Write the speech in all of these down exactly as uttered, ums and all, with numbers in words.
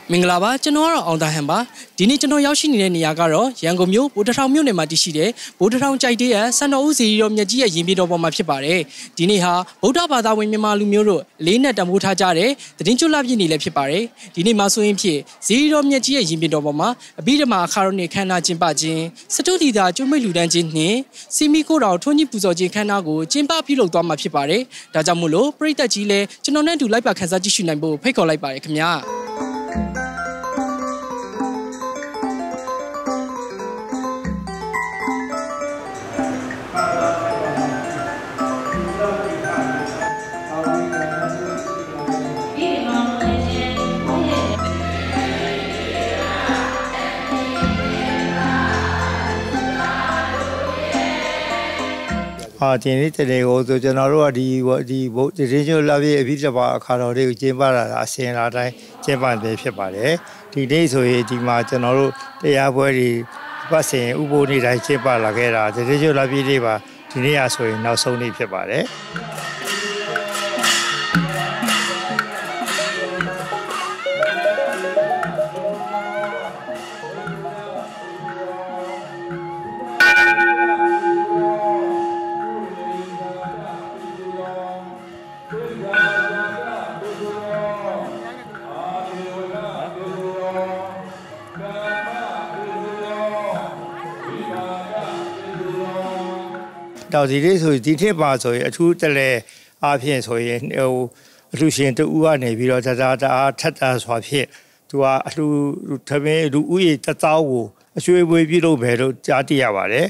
မင်္ဂလာပါကျွန်တော်ကတော့အောင်သာဟန်ပါဒီနေ့ကျွန်တော်ရောက်ရှိနေတဲ့နေရာကတော့ရန်ကုန်မြို့ဗိုလ်တထောင်မြို့နယ်မှာတည်ရှိတဲ့ဗိုလ်တထောင်ကြိုက်တဲ့ဆန်တော်ဦးစီရီတော်မြတ်ကြီးရဲ့ရင်ပြေတော်ပေါ်မှာဖြစ်ပါတယ်ဒီနေ့ဟာဗုဒ္ဓဘာသာဝင်မြန်မာလူမျိုးတို့လေးနဲ့တံမိုးထားကြတဲ့တည်င်းကျွတ်လပြည့်နေ့လည်းဖြစ်ပါတယ်ဒီနေ့မှာဆိုရင်ဖြစ်စီရီတော်မြတ်ကြီးရဲ့ရင်ပြေတော်ပေါ်မှာအဘိဓမ္မာအခါတော်နေ့ခမ်းနားကျင်းပခြင်းစတုဒီတာကျွတ်မိတ်လူတန်းခြင်းနှင့်စီမီကိုတော်ထွန်းကြီးပူဇော်ခြင်းခမ်းနားကိုကျင်းပပြုလုပ်သွားမှာဖြစ်ပါတယ်ဒါကြောင့်မို့လို့ပရိသတ်ကြီးလည်းကျွန်တော်နဲ့အတူလိုက်ပါခန်းစားကြည့်ရှုနိုင်ဖို့ဖိတ်ခေါ်လိုက်ပါတယ်ခင်ဗျာ啊，今天这里我就讲到说，ဒီဒီဘုဒီရင်းကျွလာပြည့်အဖြစ်ပါအခါတော်လေးကိုကျင်းပလာတာအစဉ်လာတိုင်းကျင်းပနေဖြစ်ပါတယ်ဒီနေ့ဆိုရင်ဒီမှာကျွန်တော်တို့တရားပွဲတွေပတ်စဉ်ဥပိုလ်နေ့တိုင်းကျင်းပလာခဲ့တာဒီရင်းကျွလာပြည့်လေးပါဒီနေ့ရဆိုရင်နောက်ဆုံးနေ့ဖြစ်ပါတယ်到ဒီလေးဆိုဒီထက်ပါဆိုရင်အထူးတလဲအားဖြင့်ဆိုရင်ဟိုအလှရှင်တူဦးကနေပြီးတော့တဒါတအားထက်တာစွာဖြင့်သူကအလှသမင်းလူဦးရေတစ်သောင်းကိုအရွှေဝေးပြုလုပ်ပဲလို့ကြားသိရပါတယ်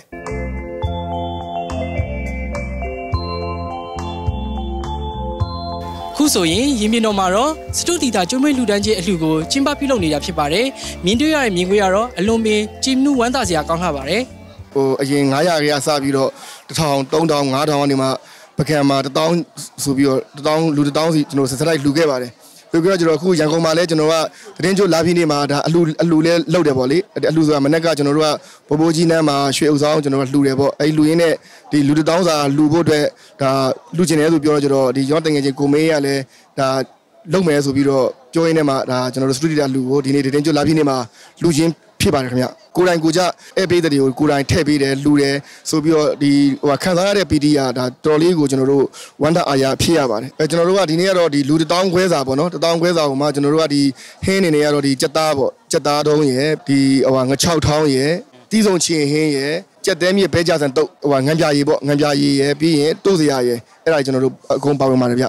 ခုဆိုရင်ရင်ပြင်တော်မှာတော့စတုဒီတာကျွမ်းမိတ်လူတန်းချင်းအလှကိုကျင်းပပြုလုပ်နေတာဖြစ်ပါတယ်မြင်တွေ့ရတဲ့မြင်ကွင်းကတော့အလွန်ပင်ကြည်နူးဝမ်းသာစရာကောင်းလှပါတယ်ဟိုအရင်nine hundredရာစပြီးတော့one thousand three thousand five thousandကနေမှပကံမှာone thousandဆိုပြီးတော့one thousandလူone thousandစီကျွန်တော်ဆက်လိုက်လူခဲ့ပါတယ်ပြီးတော့ကျွန်တော်အခုရန်ကုန်မှာလဲကျွန်တော်ကသတင်းကျိုးလာပြီးနေမှာဒါအလူအလူလဲလောက်တယ်ပေါ့လေအလူဆိုတာမနေ့ကကျွန်တော်တို့ကဘိုးဘိုးကြီးနန်းမှာရွှေဥဆောင်ကျွန်တော်တို့လှူတယ်ပေါ့အဲဒီလူရင်းနဲ့ဒီလူone thousandစာလှူဖို့အတွက်ဒါလှူချင်တယ်ဆိုပြောတော့ကျွန်တော်ဒီရောတငယ်ချင်းကိုမေးရလဲဒါလုံမယ်ဆိုပြီးတော့ပြောရင်းနဲ့မှာဒါကျွန်တော်တို့စတူဒီတာလူကိုဒီနေ့သတင်းကျိုးလာပြီးနေမှာလူချင်းဖြစ်ပါတယ်ခင်ဗျကိုယ်တိုင်ကိုကြအဲပေးတဲ့တွေကိုကိုယ်တိုင်ထည့်ပေးတယ်လူတယ်ဆိုပြီးတော့ဒီဟိုခံစားရတဲ့ ပီ တီ ကဒါတော်လေးကိုကျွန်တော်တို့ဝမ်းသာအားရဖြစ်ရပါတယ်အဲကျွန်တော်တို့ကဒီနေ့ကတော့ဒီလူone thousandခွဲစာပေါ့နော်one thousandခွဲစာဟိုမှာကျွန်တော်တို့ကဒီဟင်းနေနေကတော့ဒီကြက်သားပေါ့ကြက်သားတုံးရယ်ဒီဟိုငါ၆ထောင်းရယ်တီးစုံချင်ဟင်းရယ်ကြက်သေးမြစ်ဘဲကြဆန်တုတ်ဟိုငံပြရီပေါ့ငံပြရီရယ်ပြီးရင်တိုးစရာရယ်အဲ့ဒါကျွန်တော်တို့အကုန်ပါဝင်ပါတယ်ဗျ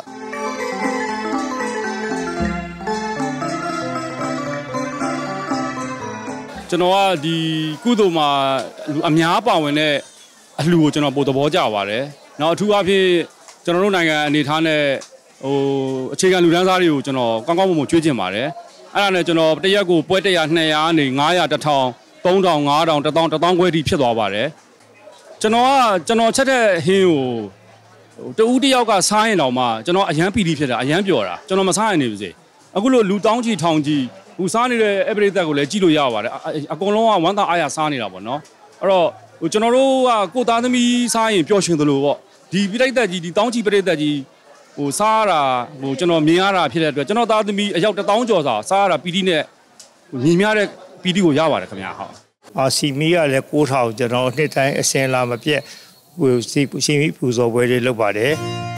ကျွန်တော်ကဒီကုသိုလ်မှာအများပါဝင်တဲ့အလှူကိုကျွန်တော်ပို့သဘောကျပါတယ်။နောက်အထူးအားဖြင့်ကျွန်တော်တို့နိုင်ငံအနေထားနဲ့ဟိုအခြေခံလူတန်းစားတွေကိုကျွန်တော်ကောင်းကောင်းမွန်မွန်ကျွေးကျင်ပါတယ်။အဲ့ဒါနဲ့ကျွန်တော်တရက်ကိုပွဲone hundred two hundredကနေfive hundred one thousand three thousand five thousand one thousand one thousand one thousandခွဲထိဖြစ်သွားပါတယ်။ကျွန်တော်ကကျွန်တော်ချက်တဲ့ဟင်းကိုတဦးတယောက်ကစားရင်တော့မှကျွန်တော်အရန်ပီတိဖြစ်တာအရန်ပျော်တာကျွန်တော်မစားရင်နေပါစေ။အခုလိုလူတောင်းချီထောင်ချီဟိုစားနေတဲ့ every သက်ကိုလည်းကြည့်လို့ရပါတယ်အကုန်လုံးကဝမ်းသာအားရစားနေတာပေါ့နော်အဲ့တော့ဟိုကျွန်တော်တို့ကကိုသားသမီးစားရင်ပျော်ရွှင်သလိုပေါ့ဒီပြိတ္တကြီးဒီတောင်းချီပြိတ္တကြီးဟိုစားရတာဟိုကျွန်တော်မြင်ရတာဖြစ်တဲ့အတွက်ကျွန်တော်သားသမီးအယောက်one thousandကျော်စာစားရတာပီတိနဲ့ညီမျှတဲ့ပီတိကိုရပါတယ်ခင်ဗျာဟုတ်အာစီမီကလည်းnine thousandကျွန်တော်နှစ်တိုင်းအစင်လာမပြတ်ဟိုစီရှင်မီပူဇော်ပွဲတွေလုပ်ပါတယ်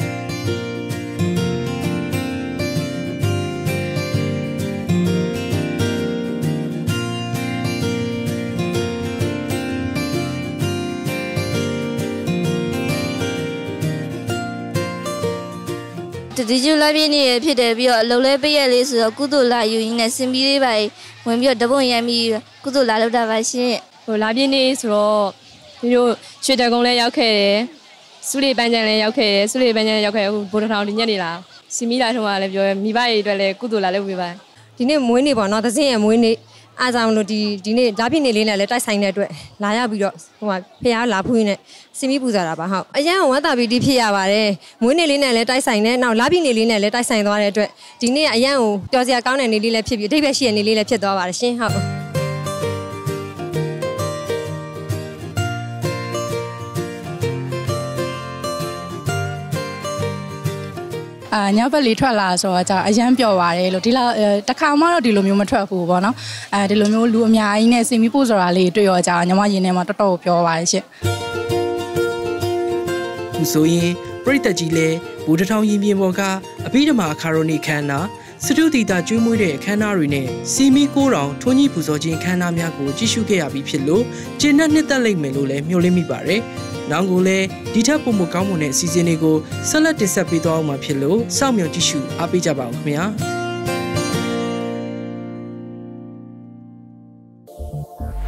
ဒီကျူလာပြည့်နေ့ဖြစ်တယ်ပြီးတော့အလုံးလဲပေးရလေးဆိုတော့ကုသိုလ်လာယူရင်းနဲ့စင်ပြီးလေးပါဝင်ပြီးတော့တပွန်ရမ်းပြီးကုသိုလ်လာလုပ်တာပါရှင်ဟိုလာပြည့်နေ့ဆိုတော့ဒီလိုရွှေတကုံလဲရောက်ခဲ့တယ်စုလေးပန်းချံလဲရောက်ခဲ့တယ်စုလေးပန်းချံရောက်ခဲ့အခုဗိုလ်တထောင်ဒီညနေလာစီမီလာထုံးကလည်းပြောမိဘတွေအတွက်လည်းကုသိုလ်လာလုပ်ပေးပါဒီနေ့မွေးနေ့ပေါ့နော်သစင်းရဲ့မွေးနေ့အားကြောင့်လို့ဒီဒီနေ့ဓာပြည့်နေ့လေးနဲ့လည်းတိုက်ဆိုင်တဲ့အတွက်လာရပြီးတော့ဟိုမှာဖះလာဖူးရင်းနဲ့စီမီပူဇာတာပါဟုတ်အရန်ဝမ်းသာပြီးတိဖြစ်ရပါတယ်မွေးနေ့လေးနဲ့လည်းတိုက်ဆိုင်တယ်နောက်လာပြည့်နေ့လေးနဲ့လည်းတိုက်ဆိုင်သွားတဲ့အတွက်ဒီနေ့အရန်ကိုပျော်စရာကောင်းတဲ့နေ့လေးလည်းဖြစ်ပြီးအထိပ္ပယ်ရှိတဲ့နေ့လေးလည်းဖြစ်သွားပါတယ်ရှင်ဟုတ်အာညဘက်လေးထွက်လာဆိုတော့ကြာအရန်ပျော်ပါတယ်လို့ဒီလောက်တစ်ခါမှတော့ဒီလိုမျိုးမထွက်ဘူးပေါ့နော်အဲဒီလိုမျိုးလူအများကြီးနဲ့စင်မီပို့ဆိုတာလေးတွေ့ရကြညီမရင်ထဲမှာတော်တော်ပြောပါတယ်ရှင်သူဆိုရင်ပရိသတ်ကြီးလည်းဘူတထောင်ရင်ပြင်ပေါ်ကအဘိဓမ္မာအခါရိုနီခန္ဓာစတုတီတာကျွေးမွေးတဲ့အခမ်းအနားတွေနဲ့စီမီကိုတောင်ထွန်းကြီးပူဇော်ခြင်းအခမ်းအနားများကိုကြည့်ရှုခဲ့ရပြီးဖြစ်လို့ကျင့်နှံ့နှစ်သက်လိမ့်မယ်လို့လည်းမျှော်လင့်မိပါတယ်။နောက်ကိုလည်းဒီထက်ပိုမိုကောင်းမွန်တဲ့အစီအစဉ်တွေကိုဆက်လက်တင်ဆက်ပေးသွားအောင်မှာဖြစ်လို့စောင့်မျှော်ကြည့်ရှုအားပေးကြပါဦးခင်ဗျာ။